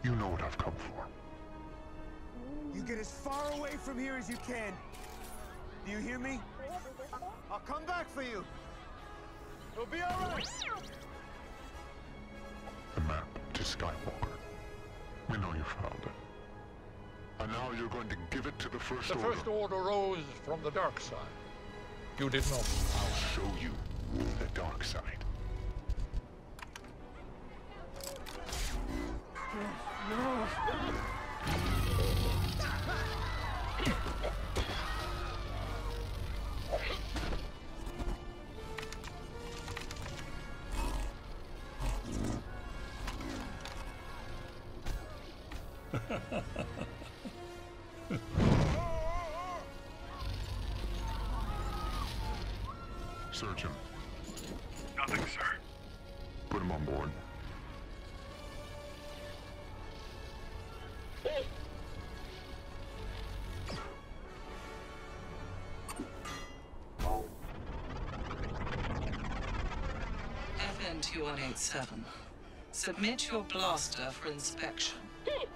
You know what I've come for. You get as far away from here as you can. Do you hear me? I'll come back for you. It'll be all right. The map to Skywalker. We know you found it. And now you're going to give it to the First Order. The First Order rose from the dark side. You did not. I'll show you the dark side. No. Surgeon. Nothing, sir. Put him on board. FN 2187. Submit your blaster for inspection.